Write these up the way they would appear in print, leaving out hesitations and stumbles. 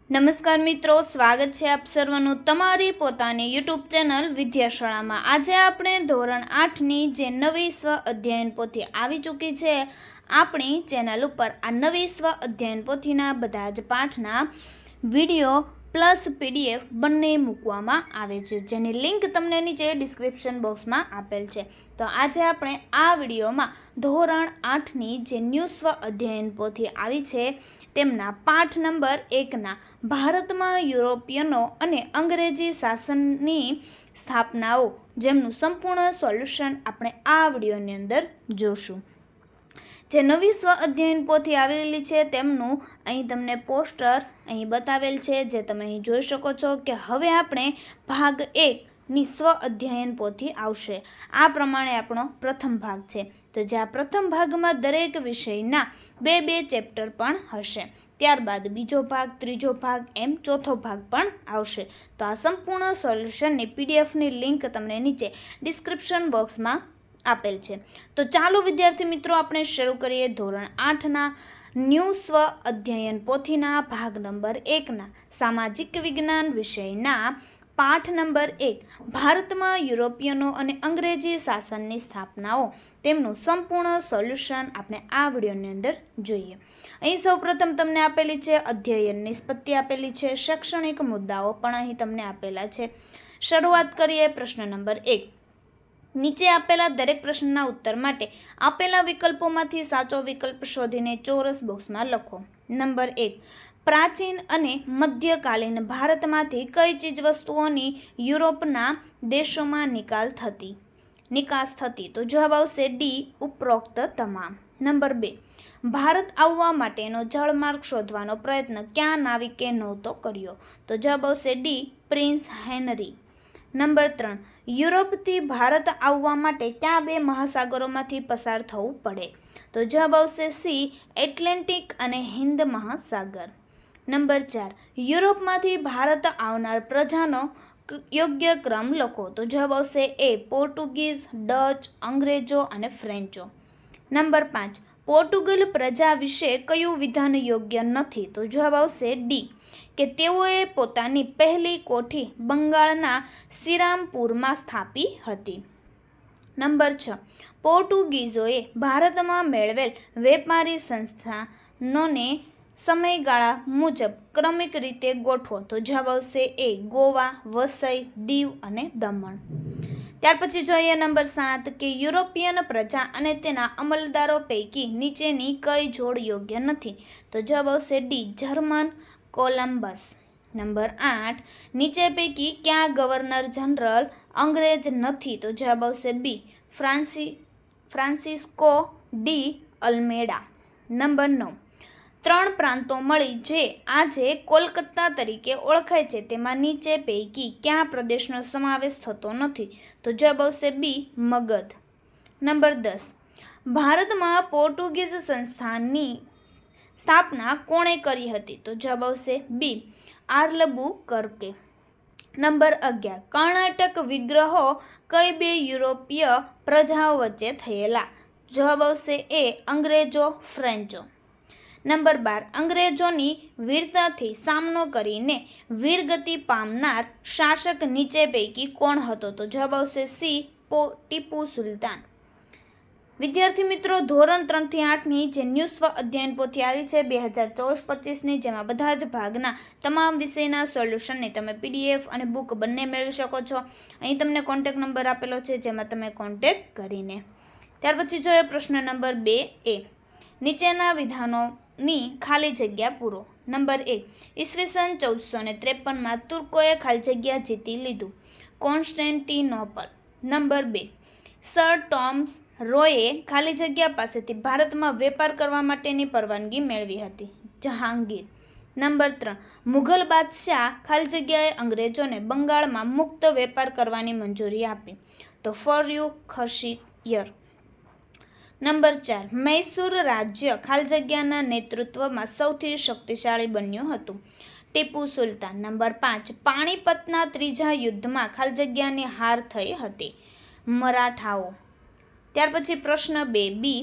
નમસ્કાર મિત્રો, સ્વાગત છે આપ સર્વનું તમારી પોતાની યુટ્યુબ ચેનલ વિદ્યાશાળામાં। આજે આપણે ધોરણ 8ની જે નવી સ્વ અધ્યયન પોથી આવી ચૂકી છે આપણી ચેનલ ઉપર, આ નવી સ્વ અધ્યયન પોથીના બધા જ પાઠના વિડીયો પ્લસ પીડીએફ બંને મૂકવામાં આવે છે, જેની લિંક તમને નીચે ડિસ્ક્રિપ્શન બોક્સમાં આપેલ છે। તો આજે આપણે આ વિડીયોમાં ધોરણ 8ની જે ન્યૂ સ્વ અધ્યયન પોથી આવી છે તેમના પાઠ નંબર 1ના ભારતમાં યુરોપિયનો અને અંગ્રેજી શાસનની સ્થાપનાઓ જેમનું સંપૂર્ણ સોલ્યુશન આપણે આ વિડીયોની અંદર જોશું। જે નવી સ્વ અધ્યયન પોથી આવેલી છે તેમનું અહીં તમને પોસ્ટર અહીં બતાવેલ છે, જે તમે અહીં જોઈ શકો છો કે હવે આપણે ભાગ 1ની સ્વ અધ્યયન પોથી આવશે। આ પ્રમાણે આપણો પ્રથમ ભાગ છે, તો જે આ પ્રથમ ભાગમાં દરેક વિષયના બે ચેપ્ટર પણ હશે, ત્યારબાદ બીજો ભાગ, ત્રીજો ભાગ, એમ ચોથો ભાગ પણ આવશે। તો આ સંપૂર્ણ સોલ્યુશનની પીડીએફની લિંક તમને નીચે ડિસ્ક્રિપ્શન બોક્સમાં આપેલ છે। તો ચાલો વિદ્યાર્થી મિત્રો આપણે શરૂ કરીએ ધોરણ 8ના ન્યૂ સ્વ અધ્યયન પોથીના ભાગ નંબર 1ના સામાજિક વિજ્ઞાન વિષયના પાઠ નંબર 1 ભારતમાં યુરોપિયનો અને અંગ્રેજી શાસનની સ્થાપનાઓ તેમનું સંપૂર્ણ સોલ્યુશન આપણે આ વિડીયોની અંદર જોઈએ। અહીં સૌપ્રથમ તમને આપેલી છે અધ્યયન નિષ્પત્તિ આપેલી છે, શૈક્ષણિક મુદ્દાઓ પણ અહીં તમને આપેલા છે। શરૂઆત કરીએ પ્રશ્ન નંબર 1। નીચે આપેલા દરેક પ્રશ્નના ઉત્તર માટે આપેલા વિકલ્પોમાંથી સાચો વિકલ્પ શોધીને ચોરસ બોક્સમાં લખો। નંબર 1, પ્રાચીન અને મધ્યકાલીન ભારતમાંથી કઈ ચીજવસ્તુઓની યુરોપના દેશોમાં નિકાસ થતી? તો જવાબ આવશે ડી, ઉપરોક્ત તમામ। નંબર 2, ભારત આવવા માટેનો જળમાર્ગ શોધવાનો પ્રયત્ન કયા નાવિકે નહોતો કર્યો? તો જવાબ આવશે ડી, પ્રિન્સ હેનરી। નંબર 3, યુરોપથી ભારત આવવા માટે કયા બે મહાસાગરોમાંથી પસાર થવું પડે? તો જવાબ આવશે સી, એટલાન્ટિક અને હિન્દ મહાસાગર। નંબર 4, યુરોપમાંથી ભારત આવનાર પ્રજાનો યોગ્ય ક્રમ લખો? તો જવાબ આવશે એ, પોર્ટુગીઝ, ડચ, અંગ્રેજો અને ફ્રેન્ચો। નંબર 5, પોર્ટુગલ પ્રજા વિશે કયું વિધાન યોગ્ય નથી? તો જવાબ આવશે ડી, કે તેઓએ પોતાની પહેલી કોઠી બંગાળના શ્રીરામપુરમાં સ્થાપી હતી। નંબર 6, પોર્ટુગીઝોએ ભારતમાં મેળવેલ વેપારી સંસ્થાનોને સમયગાળા મુજબ ક્રમિક રીતે ગોઠવો? તો જવાબ આવશે એ, ગોવા, વસઈ, દીવ અને દમણ। ત્યાર પછી જોઈએ નંબર 7 કે યુરોપિયન પ્રજા અને તેના અમલદારો પૈકી નીચેની કઈ જોડ યોગ્ય નથી? તો જવાબ આવશે ડી, જર્મન, કોલમ્બસ। નંબર 8, નીચે પૈકી ક્યાં ગવર્નર જનરલ અંગ્રેજ નથી? તો જવાબ આવશે B, Francisco de Almeida. Number 9, 3 પ્રાંતો મળી જે આજે કોલકાતા તરીકે ઓળખાય છે તેમાં નીચે પૈકી કયા પ્રદેશનો સમાવેશ થતો નથી? તો જવાબ આવશે બી, મગધ। નંબર 10, ભારતમાં પોર્ટુગીઝ સંસ્થાનની સ્થાપના કોણે કરી હતી? તો જવાબ આવશે બી, આર્લબુકર્કે। નંબર 11, કર્ણાટક વિગ્રહો કઈ બે યુરોપીય પ્રજાઓ વચ્ચે થયેલા? જવાબ આવશે એ, અંગ્રેજો, ફ્રેન્ચો। નંબર 12, અંગ્રેજોની વીરતાથી સામનો કરીને વીરગતિ પામનાર શાસક નીચે પૈકી કોણ હતો? તો જવાબ આવશે સી, ટીપુ સુલતાન। વિદ્યાર્થી મિત્રો, ધોરણ 3થી 8ની જે ન્યૂ સ્વ અધ્યયન પોથી આવી છે 2024-25ની, જેમાં બધા જ ભાગના તમામ વિષયના સોલ્યુશનની તમે પીડીએફ અને બુક બંને મેળવી શકો છો। અહીં તમને કોન્ટેક્ટ નંબર આપેલો છે, જેમાં તમે કોન્ટેક્ટ કરીને। ત્યાર પછી જોઈએ પ્રશ્ન નંબર 2A, નીચેના વિધાનોની ખાલી જગ્યા પૂરો। નંબર 1, ઈસવીસન 1453માં તુર્કોએ ખાલી જગ્યા જીતી લીધું, કોન્સ્ટેન્ટિનોપલ। નંબર 2, સર ટોમસ રોયે ખાલી જગ્યા પાસેથી ભારતમાં વેપાર કરવા માટેની પરવાનગી મેળવી હતી, જહાંગીર। નંબર 3, મુઘલ બાદશાહ ખાલી જગ્યાએ અંગ્રેજોને બંગાળમાં મુક્ત વેપાર કરવાની મંજૂરી આપી, તો ફર્રુખશીયર। નંબર 4, મૈસૂર રાજ્ય ખાલી જગ્યાના નેતૃત્વમાં સૌથી શક્તિશાળી બન્યું હતું, ટીપુ સુલતાન। નંબર 5, પાણીપતના ત્રીજા યુદ્ધમાં ખાલી જગ્યાની હાર થઈ હતી, મરાઠાઓ। ત્યાર પછી પ્રશ્ન 2B,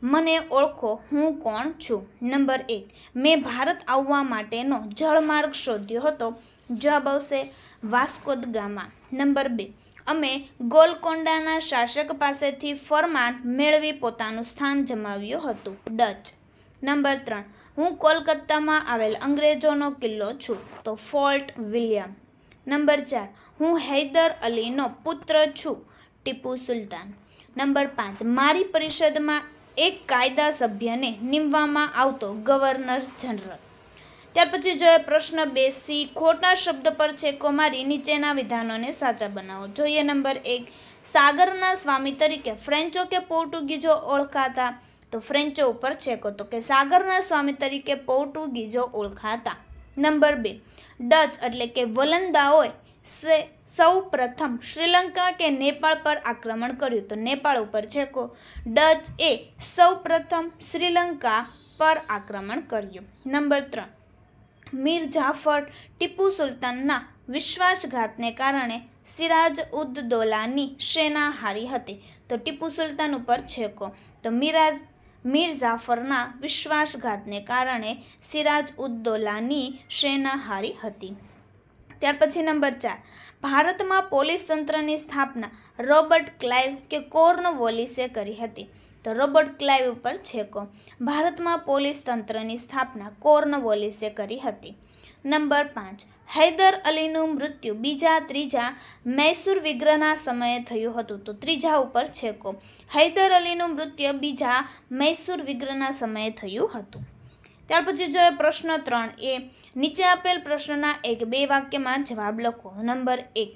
મને ઓળખો, હું કોણ છું? નંબર 1, મેં ભારત આવવા માટેનો જળમાર્ગ શોધ્યો હતો. જવાબ આવશે વાસ્કો દ ગામા. નંબર 2, અમે ગોલકોન્ડાના શાસક પાસેથી ફરમાન મેળવી પોતાનું સ્થાન જમાવ્યું હતું. ડચ. નંબર 3, હું કોલકાતામાં આવેલ અંગ્રેજોનો કિલ્લો છું. તો ફોર્ટ વિલિયમ. નંબર 4, હું હૈદર અલીનો પુત્ર છું. ટીપુ સુલતાન. નંબર 5, મારી પરિષદમાં એક કાયદા સભ્યને નીમવામાં આવતો ગવર્નર જનરલ. ત્યાર પછી જોઈએ પ્રશ્ન 2C, ખોટા શબ્દ પર છેકો મારી નીચેના વિધાનોને સાચા બનાવો. જોઈએ નંબર 1, સાગરના સ્વામી તરીકે ફ્રેન્ચો કે પોર્ટુગીઝો ઓળખાતા. તો ફ્રેન્ચો ઉપર છેકો, તો કે સાગરના સ્વામી તરીકે પોર્ટુગીઝો ઓળખાતા. નંબર 2, ડચ એટલે કે વલંદાઓએ સૌ પ્રથમ શ્રીલંકા કે નેપાળ પર આક્રમણ કર્યું. તો નેપાળ ઉપર છેકો. ડચ એ સૌ પ્રથમ શ્રીલંકા પર આક્રમણ કર્યું. નંબર 3, મીર જાફર ટીપુ સુલતાનના વિશ્વાસઘાતને કારણે સિરાજ ઉદ દૌલાની સેના હારી હતી. તો ટીપુ સુલતાન ઉપર છેકો. તો મીર જાફરના વિશ્વાસઘાતને કારણે સિરાજ ઉદ દૌલાની સેના હારી હતી. ત્યાર પછી નંબર 4, ભારતમાં પોલીસ તંત્રની સ્થાપના રોબર્ટ ક્લાઇવ કે કોર્નવોલિસે કરી હતી. તો રોબર્ટ ક્લાઇવ ઉપર છેકો. ભારતમાં પોલીસ તંત્રની સ્થાપના કોર્નવોલિસે કરી હતી. નંબર 5, હૈદર અલીનું મૃત્યુ બીજા ત્રીજા મૈસૂર વિગ્રહના સમયે થયું હતું. તો ત્રીજા ઉપર છેકો. હૈદર અલીનું મૃત્યુ બીજા મૈસૂર વિગ્રહના સમયે થયું હતું. ત્યાર પછી જોઈએ પ્રશ્ન 3A, નીચે આપેલ પ્રશ્નના 1-2 વાક્યમાં જવાબ લખો. નંબર 1,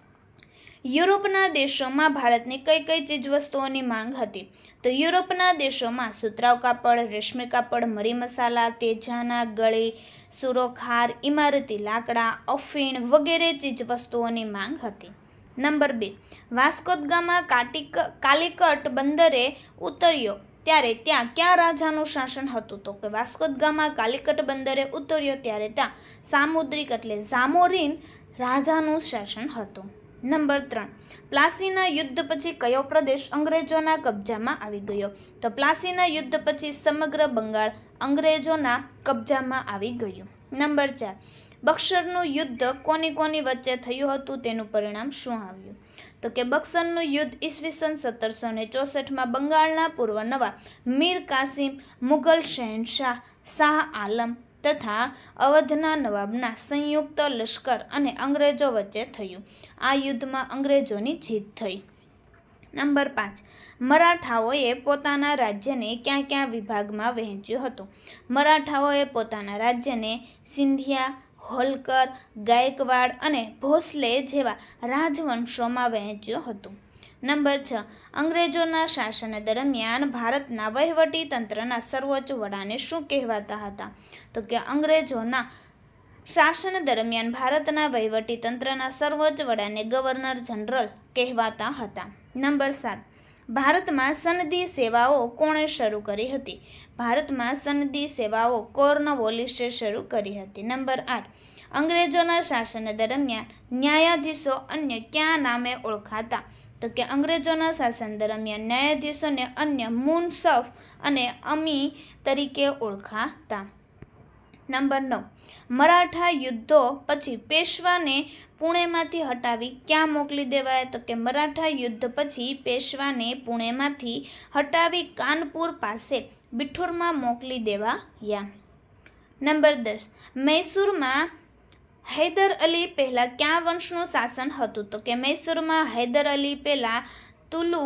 યુરોપના દેશોમાં ભારતની કઈ કઈ ચીજવસ્તુઓની માંગ હતી? તો યુરોપના દેશોમાં સુતરાઉ કાપડ, રેશમી કાપડ, મરી મસાલા, તેજાના ગળી, સુરોખાર, ઇમારતી લાકડા, અફીણ વગેરે ચીજવસ્તુઓની માંગ હતી. Number 2, Vasco da Gama Calicut બંદરે ઉતર્યો ત્યારે ત્યાં ક્યાં રાજાનું શાસન હતું? તો કે વાસ્કો દ ગામા કાલિકટ બંદરે ઉતર્યો ત્યારે ત્યાં સામુદ્રિક એટલે ઝામોરીન રાજાનું શાસન હતું. નંબર 3, પ્લાસીના યુદ્ધ પછી કયો પ્રદેશ અંગ્રેજોના કબજામાં આવી ગયો? તો પ્લાસીના યુદ્ધ પછી સમગ્ર બંગાળ અંગ્રેજોના કબજામાં આવી ગયું. નંબર 4, બક્સરનું યુદ્ધ કોની વચ્ચે થયું હતું? તેનું પરિણામ શું આવ્યું? તો કે બક્સરનું યુદ્ધ ઈસવીસન 1764માં બંગાળના પૂર્વ નવાબ મીર કાસિમ, મુઘલ શહેનશાહ શાહ આલમ તથા અવધના નવાબના સંયુક્ત લશ્કર અને અંગ્રેજો વચ્ચે થયું. આ યુદ્ધમાં અંગ્રેજોની જીત થઈ. નંબર 5, મરાઠાઓએ પોતાના રાજ્યને ક્યાં ક્યાં વિભાગમાં વહેંચ્યું હતું? મરાઠાઓએ પોતાના રાજ્યને સિંધિયા, હોલકર, ગાયકવાડ અને ભોસલે જેવા રાજવંશોમાં વહેંચ્યું હતું. નંબર 6, અંગ્રેજોના શાસન દરમિયાન ભારતના વહીવટી તંત્રના સર્વોચ્ચ વડાને શું કહેવાતા હતા? તો કે અંગ્રેજોના શાસન દરમિયાન ભારતના વહીવટી તંત્રના સર્વોચ્ચ વડાને ગવર્નર જનરલ કહેવાતા હતા. નંબર 7, ભારતમાં સનદી સેવાઓ કોણે શરૂ કરી હતી? ભારતમાં સનદી સેવાઓ કોર્નવોલિસે શરૂ કરી હતી. નંબર 8, અંગ્રેજોના શાસન દરમિયાન ન્યાયાધીશો અન્ય કયા નામે ઓળખાતા? તો કે અંગ્રેજોના શાસન દરમિયાન ન્યાયાધીશોને અન્ય મુનસફ અને અમી તરીકે ઓળખાતા. નંબર 9, મરાઠા યુદ્ધો પછી પેશવાને પુણેમાંથી હટાવી ક્યાં મોકલી દેવાયા? તો કે મરાઠા યુદ્ધ પછી પેશવાને પુણેમાંથી હટાવી કાનપુર પાસે બિઠુરમાં મોકલી દેવાયા. નંબર 10, મૈસૂરમાં હૈદર અલી પહેલાં કયા વંશનું શાસન હતું? તો કે મૈસૂરમાં હૈદર અલી પહેલાં તુલુ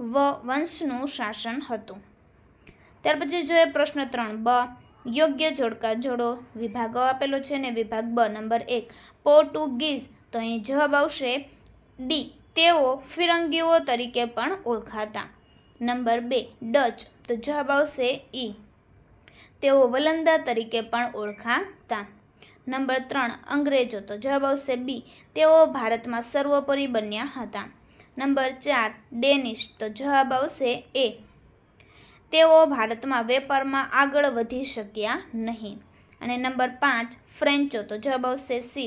વંશનું શાસન હતું. ત્યાર પછી જોઈએ પ્રશ્ન 3B, યોગ્ય જોડકા જોડો. વિભાગો આપેલો છે ને વિભાગ બ. Number 1, Portuguese. તો અહીં જવાબ આવશે ડી, તેઓ ફિરંગીઓ તરીકે પણ ઓળખાતા. Number 2, Dutch. તો જવાબ આવશે ઈ, તેઓ વલંદા તરીકે પણ ઓળખાતા. નંબર 3, અંગ્રેજો. તો જવાબ આવશે બી, તેઓ ભારતમાં સર્વોપરી બન્યા હતા. Number 4, Danish. તો જવાબ આવશે એ, તેઓ ભારતમાં વેપારમાં આગળ વધી શક્યા નહીં. અને નંબર 5, ફ્રેન્ચો. તો જવાબ આવશે સી,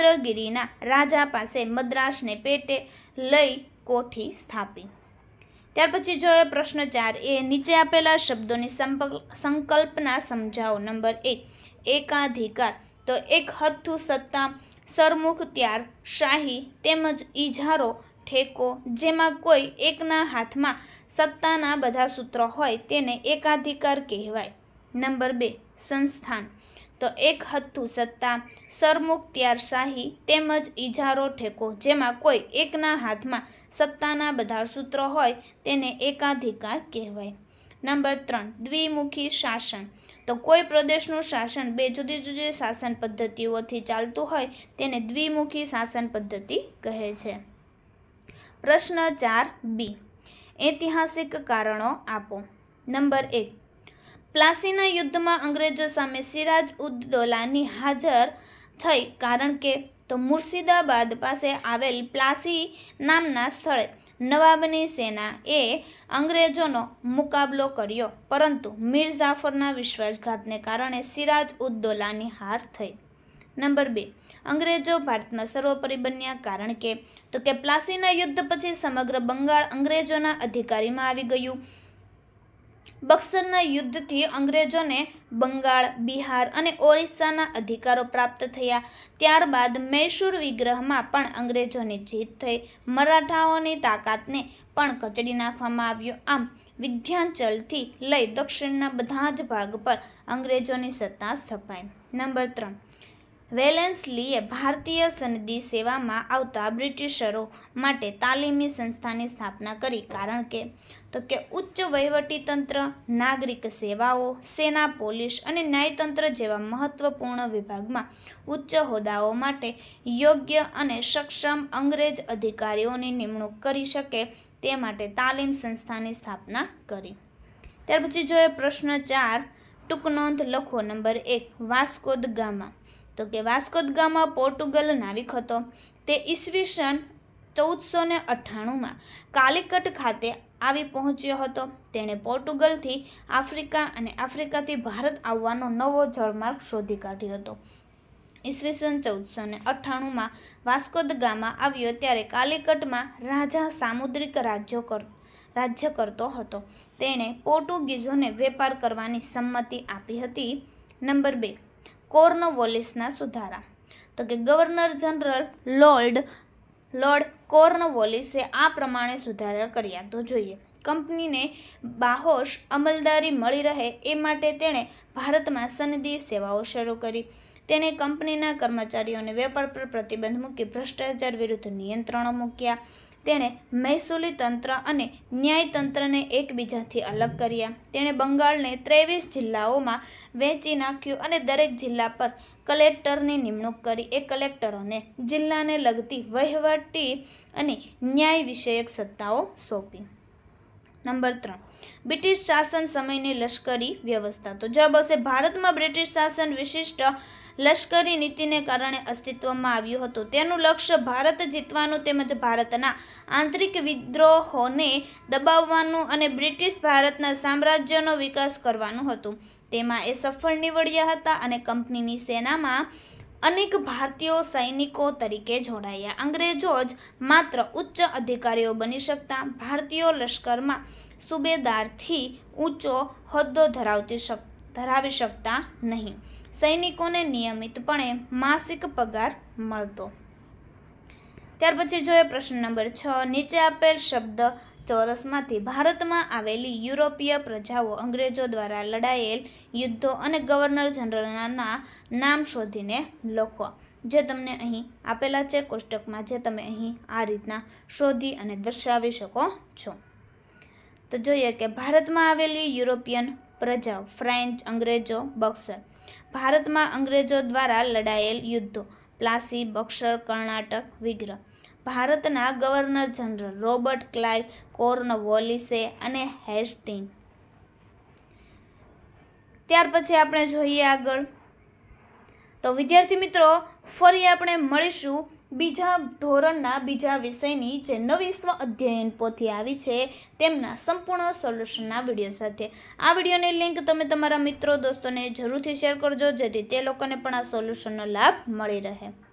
ચંદ્રગિરિના રાજા પાસે મદ્રાસને પેટે લઈ કોઠી સ્થાપી. ત્યાર પછી જોઈએ પ્રશ્ન 4 નીચે આપેલા શબ્દોની સંકલ્પના સમજાવો. નંબર 1 એકાધિકાર. તો એક હથ્થું સત્તા, સરમુખત્યાર, શાહી તેમજ ઇજારો, ઠેકો, જેમાં કોઈ એકના હાથમાં સત્તાના બધા સૂત્રો હોય તેને એકાધિકાર કહેવાય. નંબર 2 સંસ્થાન. તો એક હથ્થું સત્તા, સરમુખત્યાર, શાહી તેમજ ઇજારો, ઠેકો, જેમાં કોઈ એકના હાથમાં સત્તાના બધા સૂત્રો હોય તેને એકાધિકાર કહેવાય. નંબર 3 દ્વિમુખી શાસન. તો કોઈ પ્રદેશનું શાસન બે જુદી જુદી શાસન પદ્ધતિઓથી ચાલતું હોય તેને દ્વિમુખી શાસન પદ્ધતિ કહે છે. પ્રશ્ન 4b ઐતિહાસિક કારણો આપો. નંબર 1 પ્લાસીના યુદ્ધમાં અંગ્રેજો સામે સિરાજ ઉદ દૌલાની હાજર થઈ, કારણ કે તો મુર્શિદાબાદ પાસે આવેલ પ્લાસી નામના સ્થળે નવાબની સેનાએ અંગ્રેજોનો મુકાબલો કર્યો, પરંતુ મીર જાફરના વિશ્વાસઘાતને કારણે સિરાજ ઉદ દૌલાની હાર થઈ. નંબર 2 અંગ્રેજો ભારતમાં સર્વોપરી બન્યા, કારણ કે તો કે પ્લાસીના યુદ્ધ પછી સમગ્ર બંગાળ અંગ્રેજોના અધિકારીમાં આવી ગયું. બક્સરના યુદ્ધથી અંગ્રેજોને બંગાળ, બિહાર અને ઓરિસ્સાના અધિકારો પ્રાપ્ત થયા. ત્યારબાદ મૈસૂર વિગ્રહમાં પણ અંગ્રેજોની જીત થઈ. મરાઠાઓની તાકાતને પણ કચડી નાખવામાં આવ્યો. આમ વિંધ્યાચલથી લઈ દક્ષિણના બધા જ ભાગ પર અંગ્રેજોની સત્તા સ્થપાઈ. નંબર 3 વેલેન્સલીએ ભારતીય સનદી સેવામાં આવતા બ્રિટિશરો માટે તાલીમી સંસ્થાની સ્થાપના કરી, કારણ કે તો કે ઉચ્ચ વહીવટીતંત્ર, નાગરિક સેવાઓ, સેના, પોલીસ અને ન્યાયતંત્ર જેવા મહત્વપૂર્ણ વિભાગમાં ઉચ્ચ હોદ્દાઓ માટે યોગ્ય અને સક્ષમ અંગ્રેજ અધિકારીઓની નિમણૂક કરી શકે તે માટે તાલીમ સંસ્થાની સ્થાપના કરી. ત્યાર પછી જોઈએ પ્રશ્ન 4 ટૂંક નોંધ લખો. Number 1 Vasco da Gama. તો કે વાસ્કો દ ગામા પોર્ટુગલ નાવિક હતો. તે ઈસવીસન 1498માં કાલિકટ ખાતે આવી પહોંચ્યો હતો. તેણે પોર્ટુગલથી આફ્રિકા અને આફ્રિકાથી ભારત આવવાનો નવો જળમાર્ગ શોધી કાઢ્યો હતો. ઈસવીસન 1498માં વાસ્કો દ ગામા આવ્યો ત્યારે કાલિકટમાં રાજા સામુદ્રિક રાજ્ય કરતો હતો. તેણે પોર્ટુગીઝોને વેપાર કરવાની સંમતિ આપી હતી. નંબર 2 કોર્નવોલિસના સુધારા. તો કે ગવર્નર જનરલ લોર્ડ કોર્નવોલિસે આ પ્રમાણે સુધારા કર્યા. તો જોઈએ કંપનીને બાહોશ અમલદારી મળી રહે એ માટે તેણે ભારતમાં સનદી સેવાઓ શરૂ કરી. તેણે કંપનીના કર્મચારીઓને વેપાર પર પ્રતિબંધ મૂકી ભ્રષ્ટાચાર વિરુદ્ધ નિયંત્રણો મૂક્યા. તેણે મહેસૂલી તંત્ર અને ન્યાયતંત્રને એકબીજાથી અલગ કર્યા. તેણે બંગાળને 23 જિલ્લાઓમાં વહેંચી નાખ્યું અને દરેક જિલ્લા પર કલેક્ટરની નિમણૂક કરી. એ કલેક્ટરોને જિલ્લાને લગતી વહીવટી અને ન્યાય વિષયક સત્તાઓ સોંપી. નંબર 3 બ્રિટિશ શાસન સમયની લશ્કરી વ્યવસ્થા. તો જવાબ હશે ભારતમાં બ્રિટિશ શાસન વિશિષ્ટ લશ્કરી નીતિને કારણે અસ્તિત્વમાં આવ્યું હતું. તેનું લક્ષ્ય ભારત જીતવાનું તેમજ ભારતના આંતરિક વિદ્રોહોને દબાવવાનું અને બ્રિટિશ ભારતના સામ્રાજ્યનો વિકાસ કરવાનું હતું. તેમાં એ સફળ નીવડ્યા હતા અને કંપનીની સેનામાં અનેક ભારતીયો સૈનિકો તરીકે જોડાયા. અંગ્રેજો જ માત્ર ઉચ્ચ અધિકારીઓ બની શકતા. ભારતીયો લશ્કરમાં સુબેદારથી ઊંચો હોદ્દો ધરાવી શકતા નહીં. સૈનિકોને નિયમિતપણે માસિક પગાર મળતો. ત્યાર પછી જોઈએ પ્રશ્ન નંબર 6 નીચે આપેલ શબ્દ ચોરસમાંથી ભારતમાં આવેલી યુરોપીય પ્રજાઓ અંગ્રેજો દ્વારા લડાયેલ યુદ્ધો અને ગવર્નર જનરલના નામ શોધીને લખો. જે તમને અહીં આપેલા છે કોષ્ટકમાં, જે તમે અહીં આ રીતના શોધી અને દર્શાવી શકો છો. તો જોઈએ કે ભારતમાં આવેલી યુરોપિયન પ્રજાઓ ફ્રેન્ચ, અંગ્રેજો, બક્સર. ભારતમાં અંગ્રેજો દ્વારા લડાયેલ યુદ્ધો પ્લાસી, બક્સર, કર્ણાટક, વિગ્રહ. ભારતના ગવર્નર જનરલ રોબર્ટ ક્લાઇવ, કોર્નવોલિસે અને હેસ્ટિંગ. ત્યાર પછી આપણે જોઈએ આગળ. તો વિદ્યાર્થી મિત્રો, ફરી આપણે મળીશું બીજા ધોરણના બીજા વિષયની જે નવી સ્વ અધ્યયન પોથી આવી છે તેમના સંપૂર્ણ સોલ્યુશનના વિડીયો સાથે. આ વિડીયોની લિંક તમે તમારા મિત્રો દોસ્તોને જરૂરથી શેર કરજો, જેથી તે લોકોને પણ આ સોલ્યુશનનો લાભ મળી રહે.